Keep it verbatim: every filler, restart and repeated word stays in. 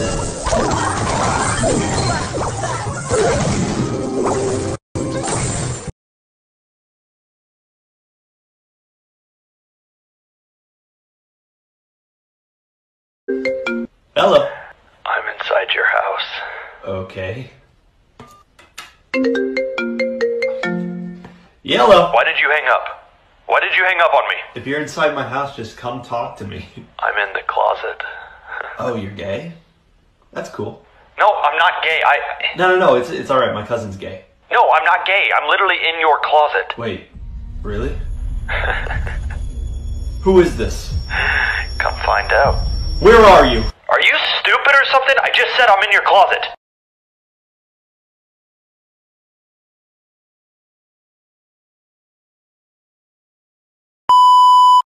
Hello. I'm inside your house. Okay. Yellow. Why did you hang up? Why did you hang up on me? If you're inside my house, just come talk to me. I'm in the closet. Oh, you're gay? That's cool. No, I'm not gay. I... No, no, no, it's, it's alright. My cousin's gay. No, I'm not gay. I'm literally in your closet. Wait, really? Who is this? Come find out. Where are you? Are you stupid or something? I just said I'm in your closet.